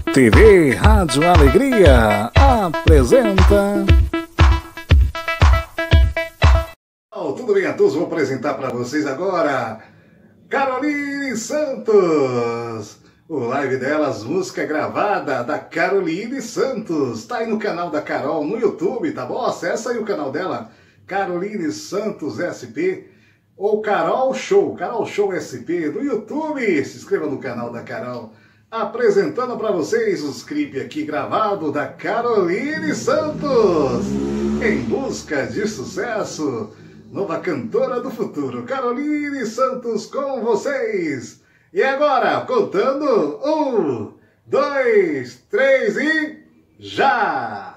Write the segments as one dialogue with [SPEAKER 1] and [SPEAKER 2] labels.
[SPEAKER 1] TV Rádio Alegria apresenta. Tudo bem a todos? Vou apresentar para vocês agora Caroline Santos. O live delas, música gravada da Caroline Santos. Tá aí no canal da Carol no YouTube, tá bom? Acessa aí o canal dela, Caroline Santos SP ou Carol Show SP no YouTube. Se inscreva no canal da Carol. Apresentando para vocês os clipes aqui gravados da Caroline Santos. Em busca de sucesso, nova cantora do futuro, Caroline Santos com vocês. E agora, contando 1, 2, 3 e já!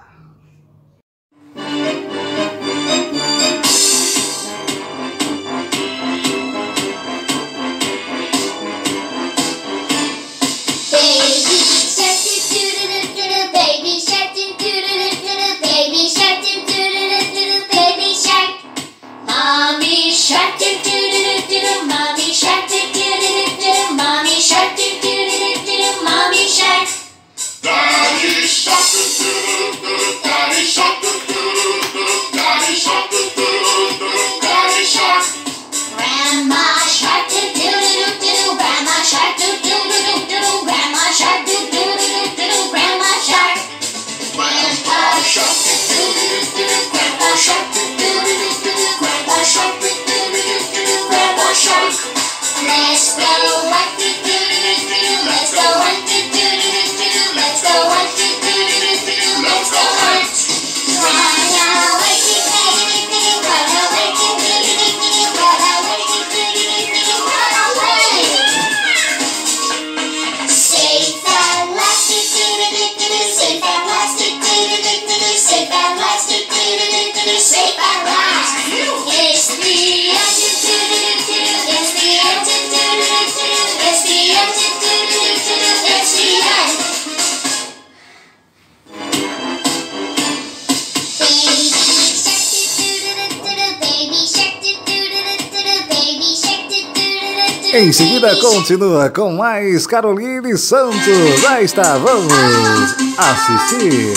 [SPEAKER 1] Em seguida continua com mais Caroline Santos. Aí está, vamos assistir.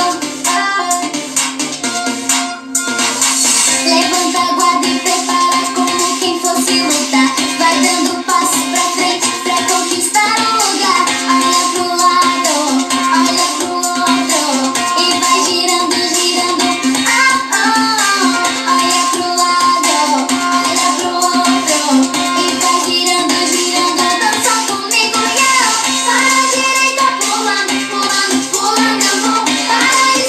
[SPEAKER 2] Levanta a guarda e prepara como quem fosse lutar. Vai dando passo pra frente pra conquistar o lugar. Olha pro lado, olha pro outro e vai girando, girando. Olha pro lado, olha pro outro e vai girando, girando. Dança comigo, yeah. Para a direita, pulando, pulando, pulando. Eu vou para a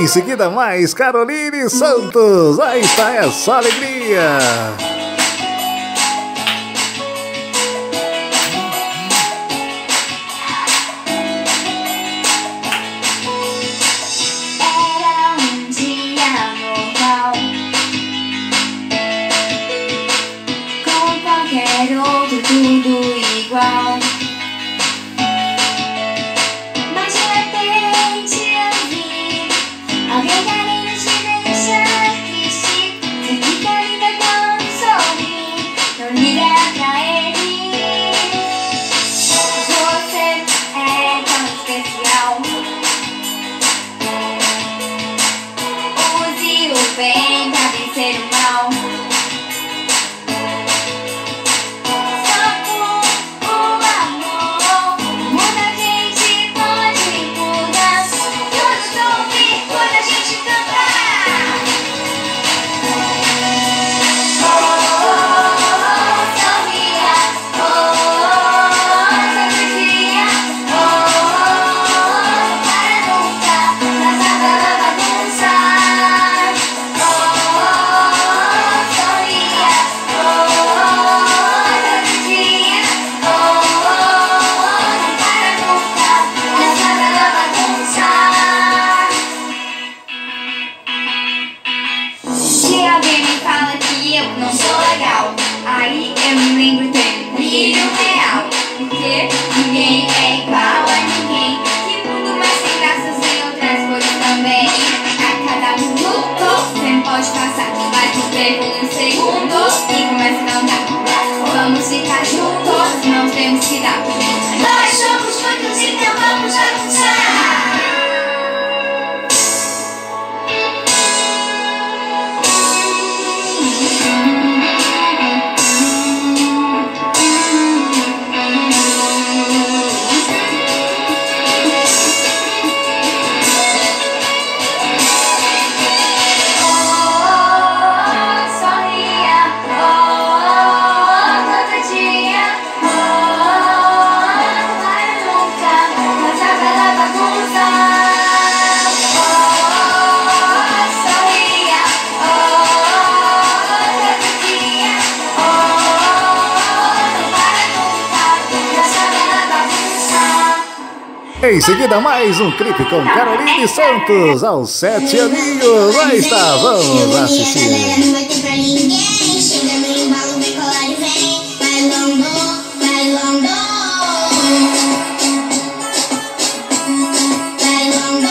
[SPEAKER 1] Em seguida mais Caroline Santos. Aí está essa alegria.
[SPEAKER 2] Era um dia normal, com qualquer outro tudo igual. Mas de repente eu vi alguém querendo te deixar triste. Você fica linda quando sorri, não liga pra ele. Você é tão especial. Use o bem pra vencer o mal. Só com o amor muda a gente pode mudar. Todos ouvem quando a gente canta. Oh, sorria. Oh, todo dia. Oh, para nunca passar pela bagunça. Se alguém me fala que eu não sou legal, aí eu me lembro de brilho real. Porque ninguém é igual a ninguém. Que mundo mais sem graças em outras coisas também. A cada minuto sempre pode passar, mas o tempo um segundo e começa a cantar. Vamos ficar juntos, não temos que dar. Nós somos muitos, então vamos avançar. Sorria, todo dia, para nunca passar pela bagunça. Sorria, todo dia, para nunca passar pela bagunça.
[SPEAKER 1] Em seguida mais um clipe com Caroline Santos. Aos 7 aninhos. Aí está, vamos assistir.
[SPEAKER 2] Galera, não vai ter pra ninguém. Chega no embalo, vem colar e vem. Bailando, bailando. Bailando.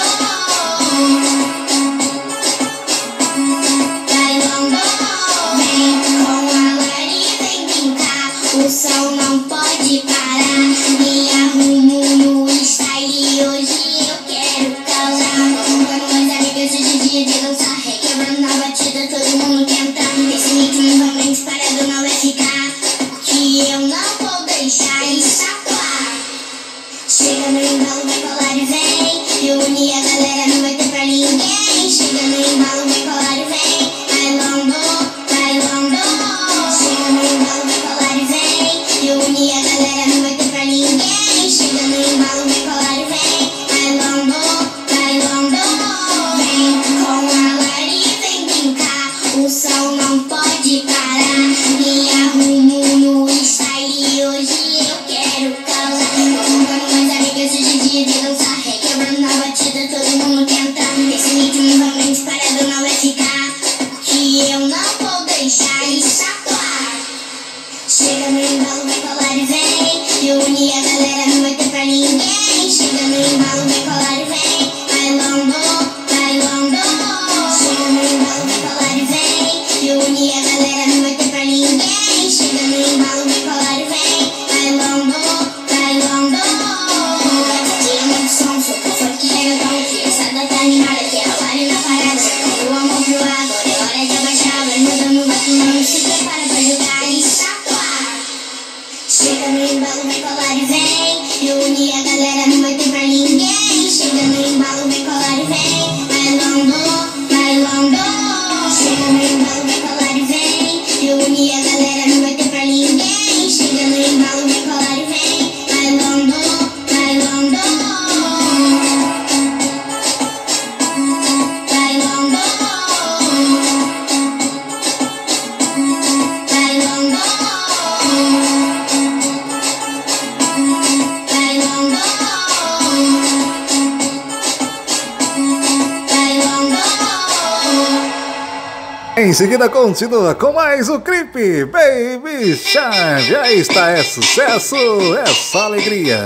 [SPEAKER 2] Bailando. Vem com a Lari, vem brincar. O sol não pode parar. Me arrumo no style. Hoje eu quero causar. Quando meus amigas hoje é dia de dançar. Requebrando a batida, todo mundo cantando. Esse ritmo realmente parado não vai ficar. Porque eu não vou deixar escapar. Chega no embalo, vem colar e vem. Reúne a galera, não vai ter pra ninguém. Chega no embalo, vem colar e vem. Bailando, bailando. Chega no embalo, vem colar e vem. Reúne a galera, não vai ter pra ninguém. Chega no embalo, vem colar e vem. Bailando, bailando. Vem com a Lari, vem brincar. O sol não pode parar. Me arrumo no style. Hoje eu quero causar. Quando meus amigas hoje é dia de dançar. Requebrando a batida, todo mundo cantando. Esse ritmo realmente parado não vai ficar. Porque eu não vou deixar escapar. Chega no embalo, vem colar e vem. Reúne a galera, não vai ter pra ninguém. Chega no embalo, vem colar e vem. Bailando, bailando. Chega no embalo, vem colar e vem. Reúne a galera, não vai ter pra ninguém. Chega no embalo, vem colar e vem. Bailando, bailando. Tira muito som, soco, funk, reggaeton. Criançada tá animada, que é a Lari na parada. Eu amo pro agora, é hora de abaixar. Vai mudando, vai pulando, se prepara pra jogar e escapar. Chega no embalo, vem colar e vem.
[SPEAKER 1] Em seguida continua com mais o clipe Baby Shark. Aí está, é sucesso, é só alegria.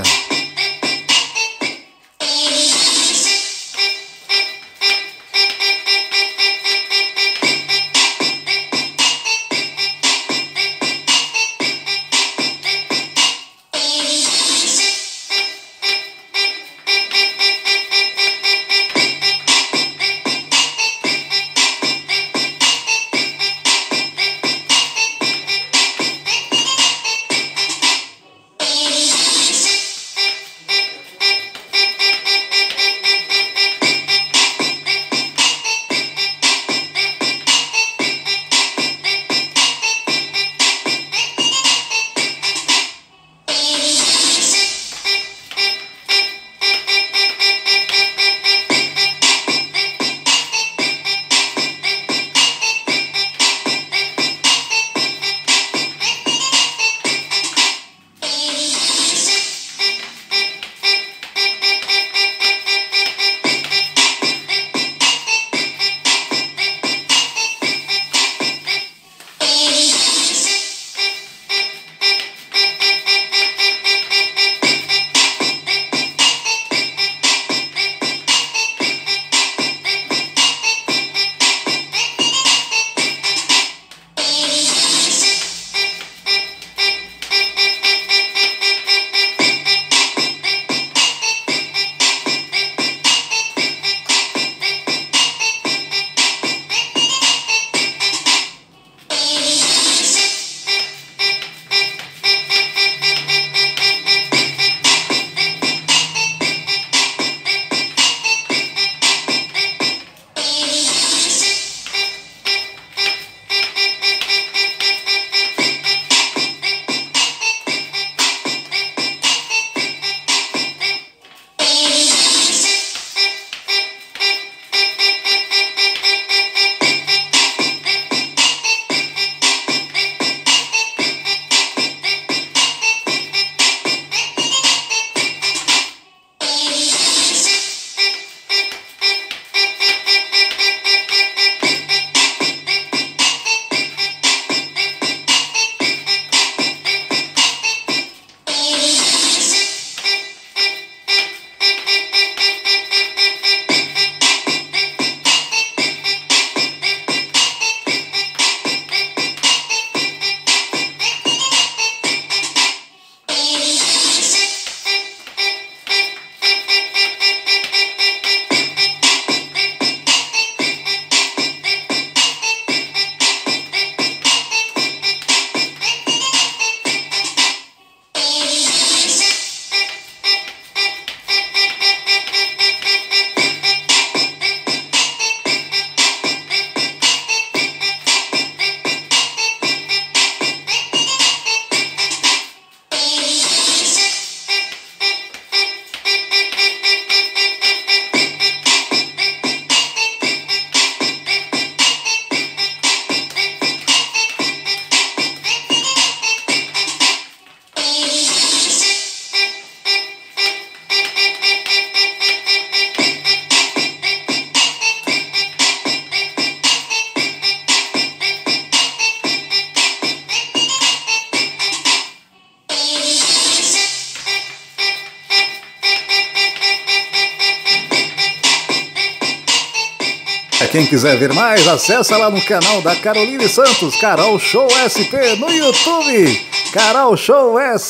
[SPEAKER 1] Quem quiser ver mais, acessa lá no canal da Caroline Santos, Carol Show SP, no YouTube, Carol Show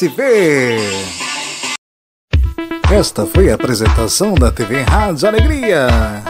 [SPEAKER 1] SP. Esta foi a apresentação da TV Rádio Alegria.